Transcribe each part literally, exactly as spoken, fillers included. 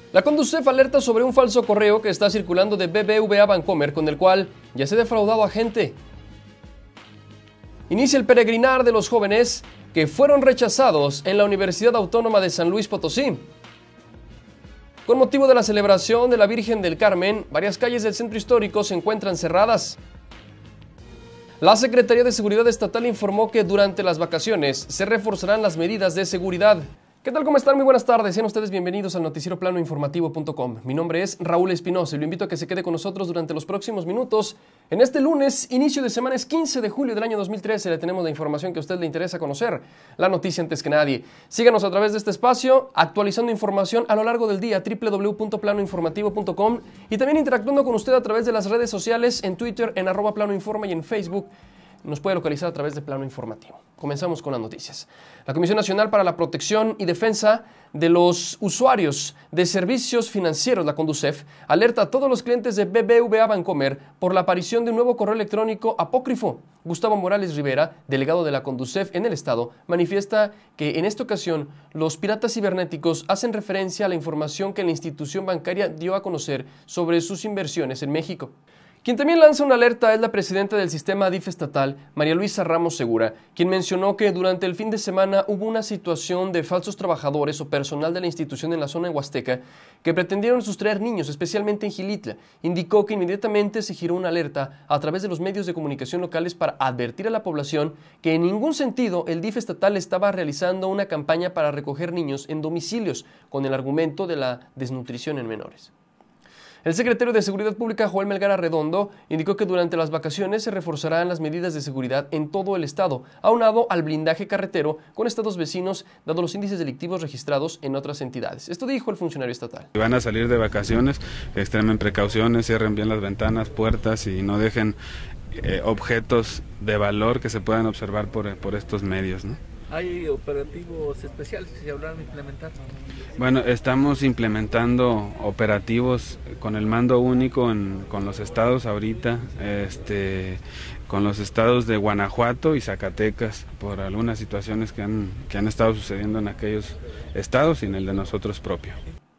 La Conducef alerta sobre un falso correo que está circulando de B B V A Bancomer con el cual ya se ha defraudado a gente. Inicia el peregrinar de los jóvenes que fueron rechazados en la Universidad Autónoma de San Luis Potosí. Con motivo de la celebración de la Virgen del Carmen, varias calles del centro histórico se encuentran cerradas. La Secretaría de Seguridad Estatal informó que durante las vacaciones se reforzarán las medidas de seguridad. ¿Qué tal? ¿Cómo están? Muy buenas tardes. Sean ustedes bienvenidos al noticiero plano informativo punto com. Mi nombre es Raúl Espinosa y lo invito a que se quede con nosotros durante los próximos minutos. En este lunes, inicio de semana, es quince de julio del año dos mil trece. Le tenemos la información que a usted le interesa conocer, la noticia antes que nadie. Síganos a través de este espacio, actualizando información a lo largo del día, doble u doble u doble u punto plano informativo punto com, y también interactuando con usted a través de las redes sociales, en Twitter, en arroba plano informa, y en Facebook. Nos puede localizar a través de Plano Informativo. Comenzamos con las noticias. La Comisión Nacional para la Protección y Defensa de los Usuarios de Servicios Financieros, la Conducef, alerta a todos los clientes de B B V A Bancomer por la aparición de un nuevo correo electrónico apócrifo. Gustavo Morales Rivera, delegado de la Conducef en el Estado, manifiesta que en esta ocasión los piratas cibernéticos hacen referencia a la información que la institución bancaria dio a conocer sobre sus inversiones en México. Quien también lanza una alerta es la presidenta del sistema D I F estatal, María Luisa Ramos Segura, quien mencionó que durante el fin de semana hubo una situación de falsos trabajadores o personal de la institución en la zona de Huasteca que pretendieron sustraer niños, especialmente en Xilitla. Indicó que inmediatamente se giró una alerta a través de los medios de comunicación locales para advertir a la población que en ningún sentido el D I F estatal estaba realizando una campaña para recoger niños en domicilios con el argumento de la desnutrición en menores. El secretario de Seguridad Pública, Joel Melgar Arredondo, indicó que durante las vacaciones se reforzarán las medidas de seguridad en todo el estado, aunado al blindaje carretero con estados vecinos, dado los índices delictivos registrados en otras entidades. Esto dijo el funcionario estatal. Si van a salir de vacaciones, extremen precauciones, cierren bien las ventanas, puertas y no dejen eh, objetos de valor que se puedan observar por, por estos medios, ¿no? ¿Hay operativos especiales que se hablaron de implementar? Bueno, estamos implementando operativos con el mando único en, con los estados ahorita, este, con los estados de Guanajuato y Zacatecas, por algunas situaciones que han, que han estado sucediendo en aquellos estados y en el de nosotros propio.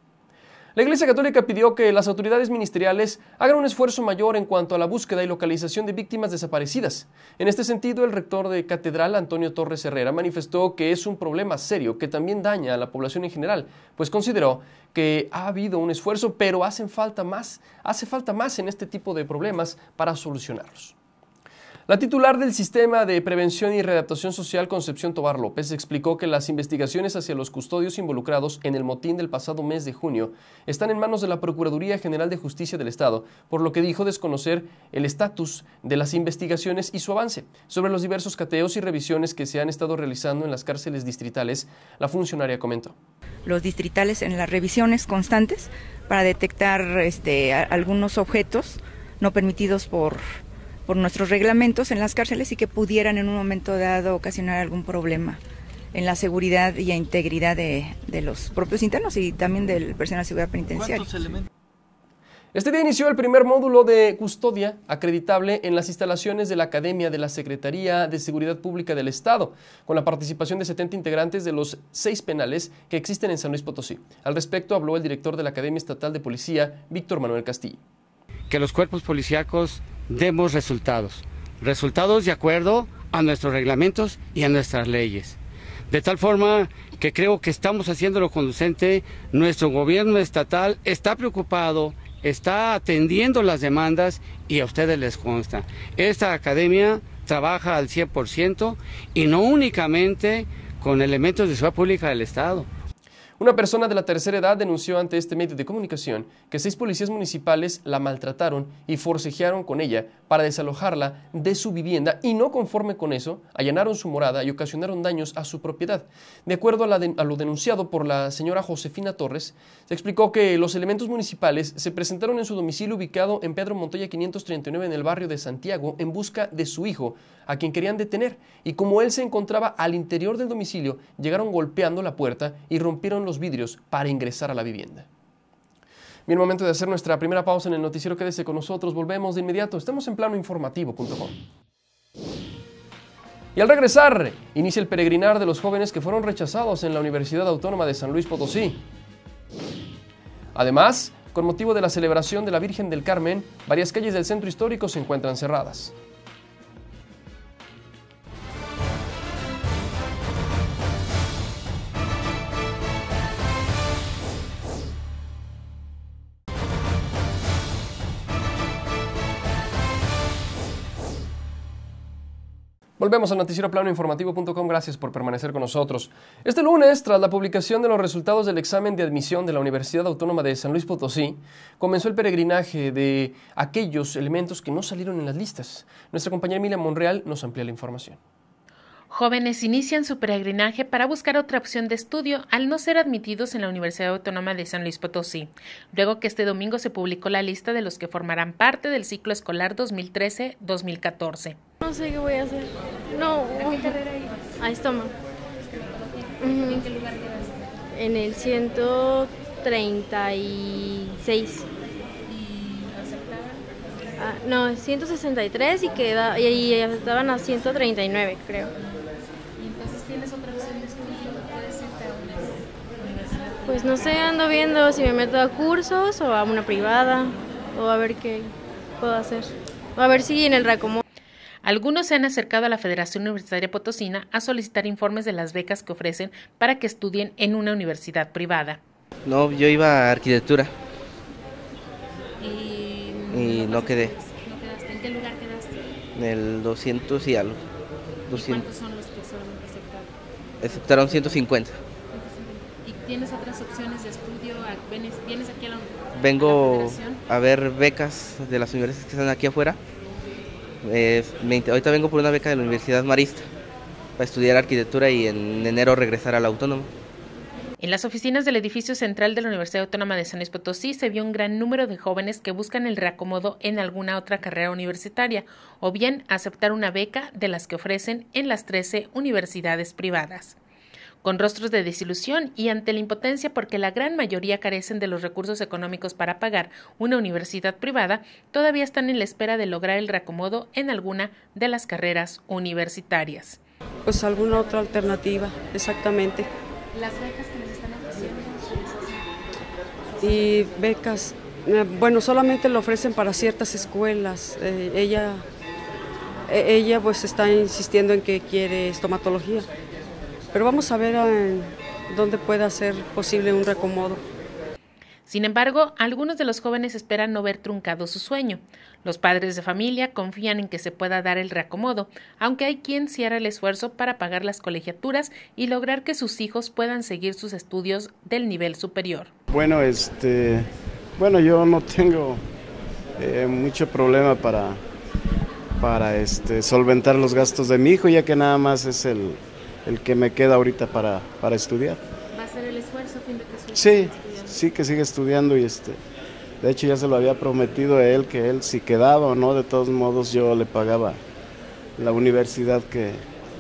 La Iglesia Católica pidió que las autoridades ministeriales hagan un esfuerzo mayor en cuanto a la búsqueda y localización de víctimas desaparecidas. En este sentido, el rector de Catedral, Antonio Torres Herrera, manifestó que es un problema serio que también daña a la población en general, pues consideró que ha habido un esfuerzo, pero hacen falta más, hace falta más en este tipo de problemas para solucionarlos. La titular del Sistema de Prevención y Readaptación Social, Concepción Tovar López, explicó que las investigaciones hacia los custodios involucrados en el motín del pasado mes de junio están en manos de la Procuraduría General de Justicia del Estado, por lo que dijo desconocer el estatus de las investigaciones y su avance. Sobre los diversos cateos y revisiones que se han estado realizando en las cárceles distritales, la funcionaria comentó. Los distritales en las revisiones constantes para detectar este, algunos objetos no permitidos por... por nuestros reglamentos en las cárceles y que pudieran en un momento dado ocasionar algún problema en la seguridad y la integridad de, de los propios internos y también del personal de seguridad penitenciaria. Este día inició el primer módulo de custodia acreditable en las instalaciones de la Academia de la Secretaría de Seguridad Pública del Estado, con la participación de setenta integrantes de los seis penales que existen en San Luis Potosí. Al respecto habló el director de la Academia Estatal de Policía, Víctor Manuel Castillo. Que los cuerpos policíacos demos resultados, resultados de acuerdo a nuestros reglamentos y a nuestras leyes. De tal forma que creo que estamos haciendo lo conducente, nuestro gobierno estatal está preocupado, está atendiendo las demandas y a ustedes les consta. Esta academia trabaja al cien por ciento y no únicamente con elementos de seguridad pública del Estado. Una persona de la tercera edad denunció ante este medio de comunicación que seis policías municipales la maltrataron y forcejearon con ella para desalojarla de su vivienda y no conforme con eso, allanaron su morada y ocasionaron daños a su propiedad. De acuerdo a, la de, a lo denunciado por la señora Josefina Torres, se explicó que los elementos municipales se presentaron en su domicilio ubicado en Pedro Montoya quinientos treinta y nueve en el barrio de Santiago en busca de su hijo, a quien querían detener, y como él se encontraba al interior del domicilio, llegaron golpeando la puerta y rompieron los vidrios para ingresar a la vivienda. Bien, momento de hacer nuestra primera pausa en el noticiero. Quédese con nosotros, volvemos de inmediato. Estamos en plano informativo punto com. Y al regresar, inicia el peregrinar de los jóvenes que fueron rechazados en la Universidad Autónoma de San Luis Potosí. Además, con motivo de la celebración de la Virgen del Carmen, varias calles del centro histórico se encuentran cerradas. Volvemos al noticiero plano informativo punto com. Gracias por permanecer con nosotros. Este lunes, tras la publicación de los resultados del examen de admisión de la Universidad Autónoma de San Luis Potosí, comenzó el peregrinaje de aquellos elementos que no salieron en las listas. Nuestra compañera Emilia Monreal nos amplía la información. Jóvenes inician su peregrinaje para buscar otra opción de estudio al no ser admitidos en la Universidad Autónoma de San Luis Potosí, luego que este domingo se publicó la lista de los que formarán parte del ciclo escolar dos mil trece dos mil catorce. No sé qué voy a hacer. No. ¿A qué carrera ibas? A Estoma. Uh-huh. ¿En qué lugar quedaste? En el ciento treinta y seis. ¿Y lo aceptaban? Ah, no, ciento sesenta y tres y, queda, y, y aceptaban a ciento treinta y nueve, creo. ¿Y entonces tienes otra opción de estudio? ¿Puedes irte a una universidad? Pues no sé, ando viendo si me meto a cursos o a una privada o a ver qué puedo hacer. O a ver si en el reacomodo. Algunos se han acercado a la Federación Universitaria Potosina a solicitar informes de las becas que ofrecen para que estudien en una universidad privada. No, yo iba a arquitectura. ¿Y, y no quedé? ¿No quedaste? ¿En qué lugar quedaste? En el doscientos y algo. doscientos. ¿Y cuántos son los que son aceptados? Aceptaron ciento cincuenta. ¿Y tienes otras opciones de estudio? ¿Vienes, vienes aquí a la, Vengo a la Federación? A ver becas de las universidades que están aquí afuera. Eh, me, ahorita vengo por una beca de la Universidad Marista para estudiar arquitectura y en enero regresar a la Autónoma. En las oficinas del edificio central de la Universidad Autónoma de San Luis Potosí se vio un gran número de jóvenes que buscan el reacomodo en alguna otra carrera universitaria o bien aceptar una beca de las que ofrecen en las trece universidades privadas. Con rostros de desilusión y ante la impotencia porque la gran mayoría carecen de los recursos económicos para pagar una universidad privada, todavía están en la espera de lograr el reacomodo en alguna de las carreras universitarias. Pues alguna otra alternativa, exactamente. Las becas que les están ofreciendo. Y becas, eh, bueno, solamente lo ofrecen para ciertas escuelas. Eh, ella, eh, ella pues está insistiendo en que quiere estomatología. Pero vamos a ver en dónde pueda ser posible un reacomodo. Sin embargo, algunos de los jóvenes esperan no ver truncado su sueño. Los padres de familia confían en que se pueda dar el reacomodo, aunque hay quien sí hará el esfuerzo para pagar las colegiaturas y lograr que sus hijos puedan seguir sus estudios del nivel superior. Bueno, este, bueno, yo no tengo eh, mucho problema para, para este, solventar los gastos de mi hijo, ya que nada más es el el que me queda ahorita para, para estudiar. ¿Va a hacer el esfuerzo a fin de que su hijo Sí, siga estudiando? sí que sigue estudiando y este, de hecho ya se lo había prometido a él que él si quedaba o no, de todos modos yo le pagaba la universidad que,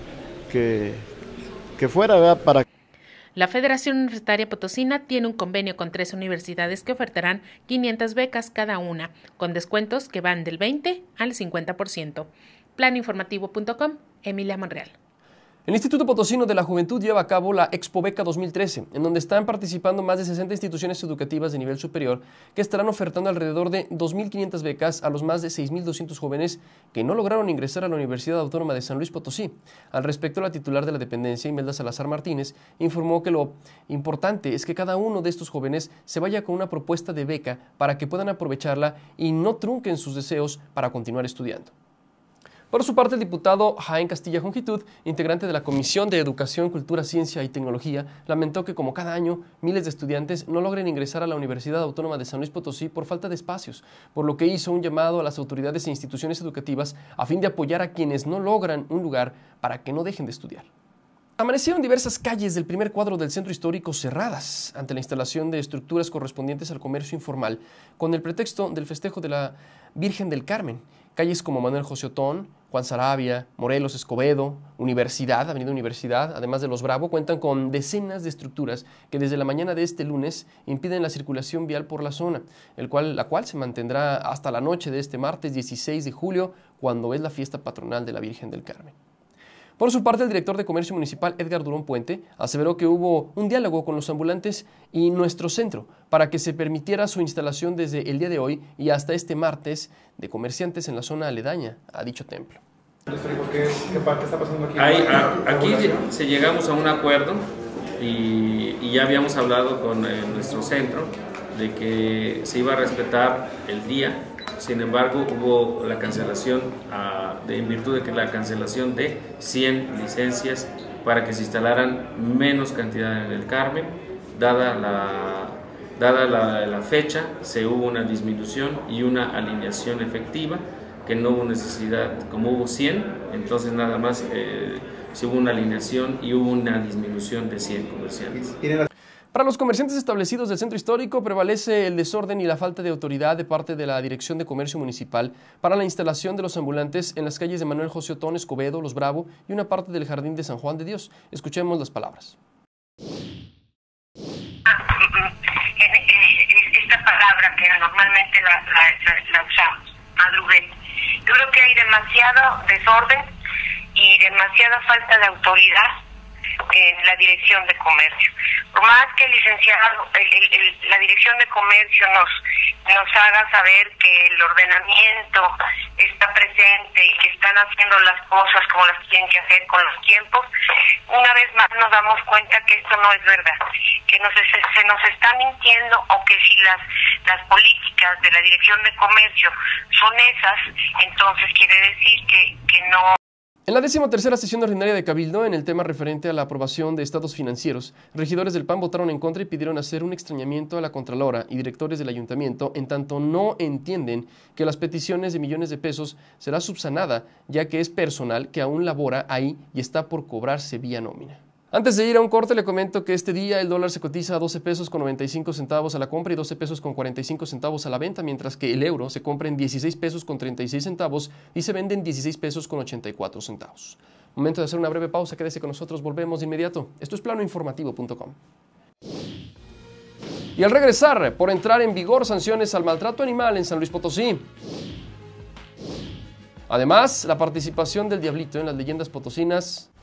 que, que fuera, ¿verdad? Para... La Federación Universitaria Potosina tiene un convenio con tres universidades que ofertarán quinientas becas cada una, con descuentos que van del veinte al cincuenta por ciento. plano informativo punto com, Emilia Monreal. El Instituto Potosino de la Juventud lleva a cabo la Expo Beca dos mil trece, en donde están participando más de sesenta instituciones educativas de nivel superior que estarán ofertando alrededor de dos mil quinientas becas a los más de seis mil doscientos jóvenes que no lograron ingresar a la Universidad Autónoma de San Luis Potosí. Al respecto, la titular de la dependencia, Imelda Salazar Martínez, informó que lo importante es que cada uno de estos jóvenes se vaya con una propuesta de beca para que puedan aprovecharla y no trunquen sus deseos para continuar estudiando. Por su parte, el diputado Jaén Castilla Jongitud, integrante de la Comisión de Educación, Cultura, Ciencia y Tecnología, lamentó que como cada año miles de estudiantes no logren ingresar a la Universidad Autónoma de San Luis Potosí por falta de espacios, por lo que hizo un llamado a las autoridades e instituciones educativas a fin de apoyar a quienes no logran un lugar para que no dejen de estudiar. Amanecieron diversas calles del primer cuadro del centro histórico cerradas ante la instalación de estructuras correspondientes al comercio informal con el pretexto del festejo de la Virgen del Carmen. Calles como Manuel José Otón, Juan Sarabia, Morelos Escobedo, Universidad, Avenida Universidad, además de Los Bravo, cuentan con decenas de estructuras que desde la mañana de este lunes impiden la circulación vial por la zona, el cual, la cual se mantendrá hasta la noche de este martes dieciséis de julio, cuando es la fiesta patronal de la Virgen del Carmen. Por su parte, el director de Comercio Municipal, Edgar Durón Puente, aseveró que hubo un diálogo con los ambulantes y nuestro centro para que se permitiera su instalación desde el día de hoy y hasta este martes de comerciantes en la zona aledaña a dicho templo. ¿Qué, qué parte está pasando aquí? Hay, a, aquí se llegamos a un acuerdo y, y ya habíamos hablado con eh, nuestro centro de que se iba a respetar el día. Sin embargo, hubo la cancelación, uh, de, en virtud de que la cancelación de cien licencias para que se instalaran menos cantidad en el Carmen. Dada la, dada la, la fecha, se hubo una disminución y una alineación efectiva, que no hubo necesidad, como hubo cien, entonces nada más eh, se hubo una alineación y hubo una disminución de cien comerciantes. Para los comerciantes establecidos del centro histórico prevalece el desorden y la falta de autoridad de parte de la Dirección de Comercio Municipal para la instalación de los ambulantes en las calles de Manuel José Otón, Escobedo, Los Bravo y una parte del Jardín de San Juan de Dios. Escuchemos las palabras. Esta palabra que normalmente la, la, la usamos, madruguete. Yo creo que hay demasiado desorden y demasiada falta de autoridad en la Dirección de Comercio. Por más que el licenciado, el, el, el, la Dirección de Comercio nos, nos haga saber que el ordenamiento está presente y que están haciendo las cosas como las tienen que hacer con los tiempos, una vez más nos damos cuenta que esto no es verdad, que nos, se, se nos está mintiendo, o que si las, las políticas de la Dirección de Comercio son esas, entonces quiere decir que, que no. En la decimotercera sesión ordinaria de Cabildo, en el tema referente a la aprobación de estados financieros, regidores del P A N votaron en contra y pidieron hacer un extrañamiento a la Contralora y directores del Ayuntamiento, en tanto no entienden que las peticiones de millones de pesos será subsanada, ya que es personal que aún labora ahí y está por cobrarse vía nómina. Antes de ir a un corte, le comento que este día el dólar se cotiza a doce pesos con noventa y cinco centavos a la compra y doce pesos con cuarenta y cinco centavos a la venta, mientras que el euro se compra en dieciséis pesos con treinta y seis centavos y se vende en dieciséis pesos con ochenta y cuatro centavos. Momento de hacer una breve pausa, quédese con nosotros, volvemos de inmediato. Esto es plano informativo punto com. Y al regresar, por entrar en vigor sanciones al maltrato animal en San Luis Potosí. Además, la participación del Diablito en las leyendas potosinas